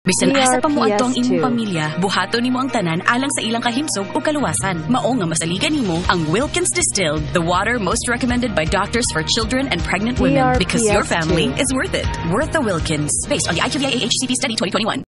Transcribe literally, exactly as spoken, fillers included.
Bisan asa pa mo D R P S adto ang imong two. pamilya, buhaton nimo ang tanan alang sa ilang kahimsog o kaluwasan. Mao nga masaligan nimo ang Wilkins Distilled, the water most recommended by doctors for children and pregnant women, because your family D R P S two. is worth it. Worth the Wilkins, based on the I Q V I A H C P study twenty twenty-one.